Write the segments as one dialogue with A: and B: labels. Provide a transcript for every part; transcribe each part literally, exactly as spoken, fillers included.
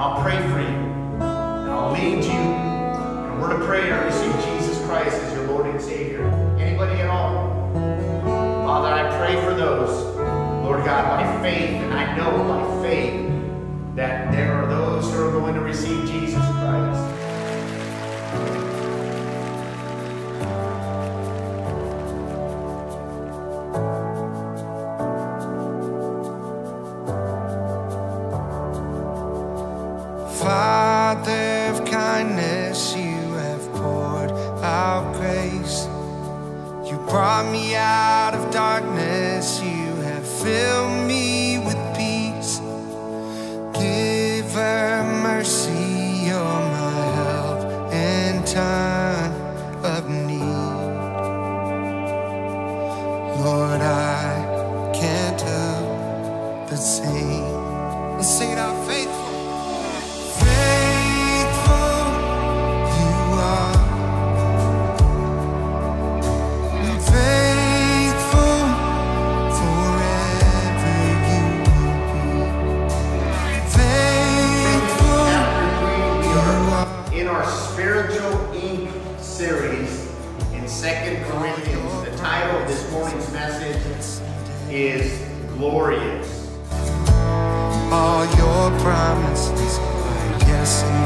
A: I'll pray for you, and I'll lead you in a word of prayer to receive Jesus Christ as your Lord and Savior. Anybody at all? Father, I pray for those, Lord God, by faith, and I know by faith that there are those who are going to receive Jesus Christ.
B: Father of kindness, you have poured out grace. You brought me out of darkness, you have filled me with peace. Giver, mercy, you're my help in time of need. Lord, I can't help but sing. Let's sing it out, faithful.
A: Series in Second Corinthians. The title of this morning's message is Glorious.
B: All your promises are yes and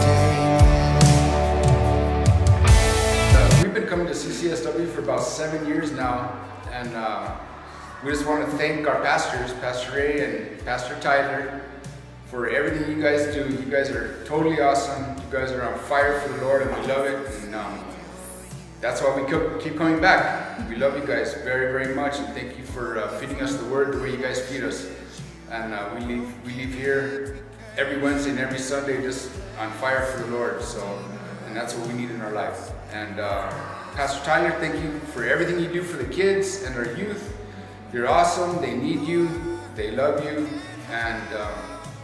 B: amen.
C: Uh, we've been coming to C C S W for about seven years now, and uh, we just want to thank our pastors, Pastor Ray and Pastor Tyler, for everything you guys do. You guys are totally awesome. You guys are on fire for the Lord, and we love it. And um, that's why we keep coming back. We love you guys very, very much, and thank you for uh, feeding us the word the way you guys feed us. And uh, we leave we leave here every Wednesday and every Sunday just on fire for the Lord. So, and that's what we need in our life. And uh, Pastor Tyler, thank you for everything you do for the kids and our youth. You're awesome. They need you. They love you. And um,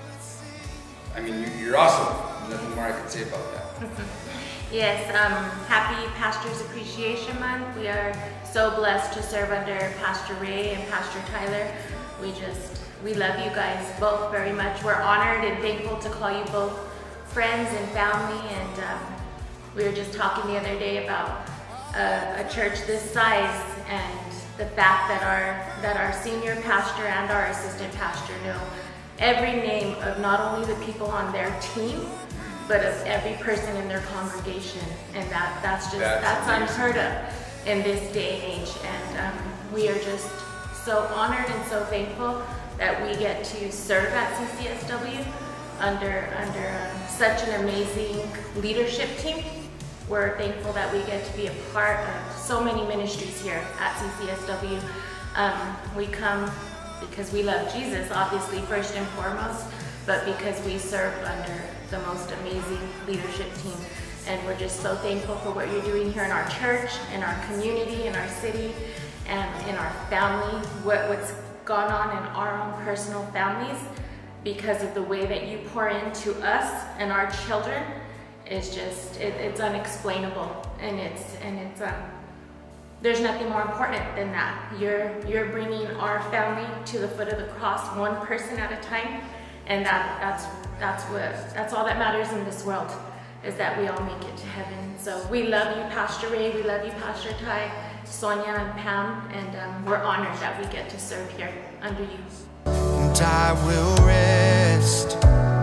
C: I mean, you're awesome. Nothing more I can say about that.
D: Yes, um, happy Pastors Appreciation Month. We are so blessed to serve under Pastor Ray and Pastor Tyler. We just, we love you guys both very much. We're honored and thankful to call you both friends and family. And um, we were just talking the other day about a, a church this size and the fact that our, that our senior pastor and our assistant pastor know every name of not only the people on their team, but of every person in their congregation, and that that's just that's, that's unheard of in this day and age. And um, we are just so honored and so thankful that we get to serve at C C S W under under um, such an amazing leadership team. We're thankful that we get to be a part of so many ministries here at C C S W. Um, we come because we love Jesus, obviously, first and foremost, but because we serve under the most amazing leadership team. And we're just so thankful for what you're doing here in our church, in our community, in our city, and in our family, what, what's gone on in our own personal families because of the way that you pour into us and our children is just, it, it's unexplainable. And it's, and it's, um, there's nothing more important than that. You're, you're bringing our family to the foot of the cross, one person at a time. And that, that's, that's, what, that's all that matters in this world, is that we all make it to heaven. So we love you, Pastor Ray. We love you, Pastor Ty, Sonia, and Pam. And um, we're honored that we get to serve here under you.
B: And I will rest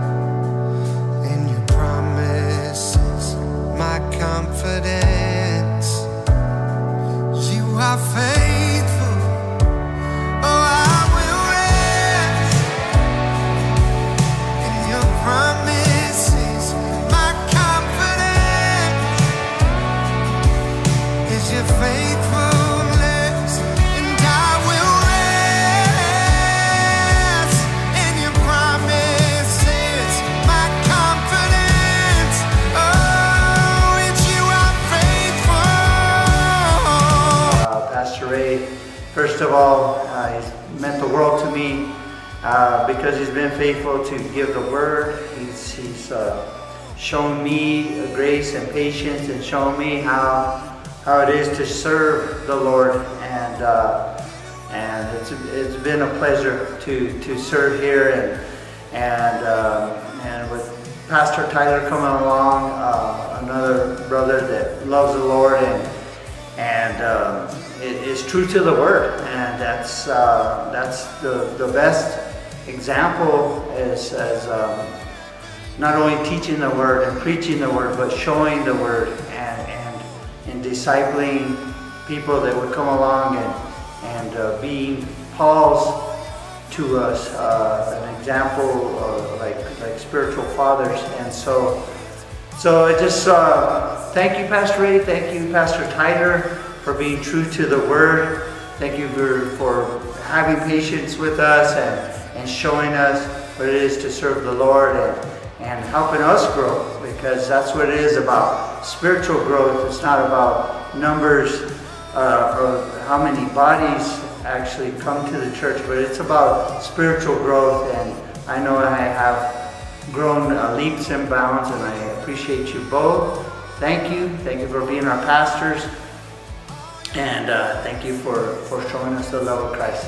B: in your promises, my confidence. You are faithful. Oh, I will rest in your promises. My confidence is your faithfulness, and I will rest in your promises. My confidence, oh, it's you are faithful.
A: Uh, Pastor Ray, first of all, uh, he's meant the world to me uh, because he's been faithful to give the word. He's, he's uh, shown me grace and patience, and shown me how how it is to serve the Lord, and uh, and it's it's been a pleasure to to serve here, and and uh, and with Pastor Tyler coming along, uh, another brother that loves the Lord and and uh, it is true to the Word, and that's uh, that's the the best example is as um, not only teaching the Word and preaching the Word, but showing the Word and and, and discipling people that would come along and and uh, being Paul's to us uh, an example of like like spiritual fathers. And so so I just uh, thank you, Pastor Ray, thank you, Pastor Tyler, for being true to the Word. Thank you for, for having patience with us and, and showing us what it is to serve the Lord and, and helping us grow, because that's what it is about. Spiritual growth. It's not about numbers uh, or how many bodies actually come to the church, but it's about spiritual growth. And I know I have grown uh, leaps and bounds, and I appreciate you both. Thank you. Thank you for being our pastors, and uh, thank you for, for showing us the love of Christ.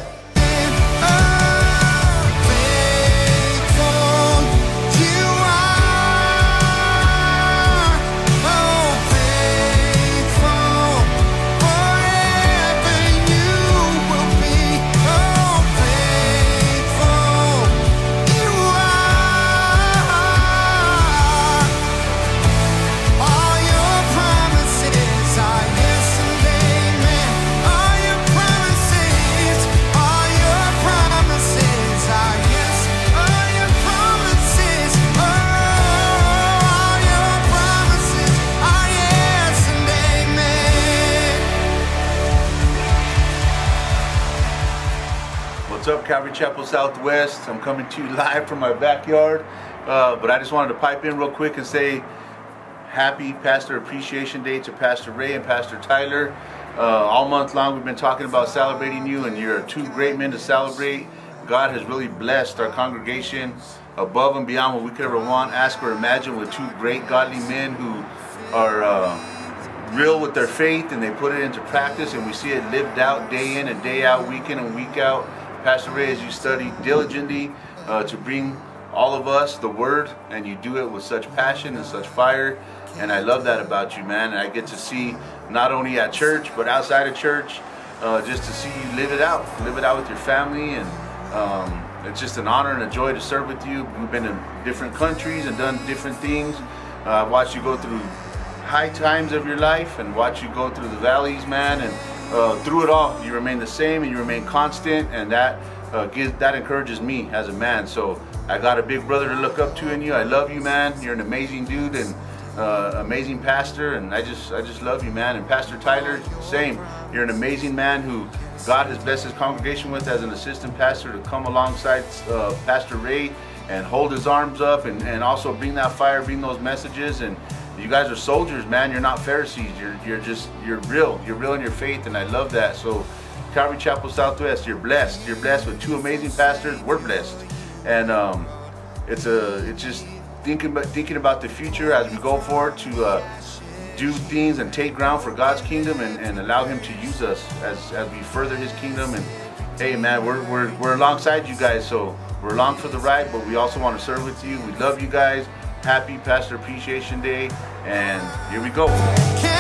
E: What's up, Calvary Chapel Southwest? I'm coming to you live from my backyard, uh, but I just wanted to pipe in real quick and say happy Pastor Appreciation Day to Pastor Ray and Pastor Tyler. Uh, all month long we've been talking about celebrating you, and you're two great men to celebrate. God has really blessed our congregation above and beyond what we could ever want, ask, or imagine, with two great godly men who are uh, real with their faith, and they put it into practice, and we see it lived out day in and day out, week in and week out. Pastor Ray, as you study diligently uh, to bring all of us the Word, and you do it with such passion and such fire, and I love that about you, man. And I get to see, not only at church but outside of church, uh, just to see you live it out, live it out with your family, and um, it's just an honor and a joy to serve with you. We've been in different countries and done different things. Uh, I've watched you go through high times of your life and watch you go through the valleys, man, and Uh, through it all, you remain the same and you remain constant, and that uh, gives that encourages me as a man. So I got a big brother to look up to in you. I love you, man. You're an amazing dude and uh, amazing pastor, and I just I just love you, man. And Pastor Tyler, same. You're an amazing man who God has blessed his congregation with as an assistant pastor to come alongside uh, Pastor Ray and hold his arms up and, and also bring that fire, bring those messages. And you guys are soldiers, man. You're not Pharisees. You're you're just you're real. You're real in your faith, and I love that. So, Calvary Chapel Southwest, you're blessed. You're blessed with two amazing pastors. We're blessed, and um, it's a it's just thinking about thinking about the future as we go forward to uh, do things and take ground for God's kingdom, and, and allow Him to use us as as we further His kingdom. And hey, man, we're we're we're alongside you guys. So we're along for the ride, but we also want to serve with you. We love you guys. Happy Pastor Appreciation Day, and here we go.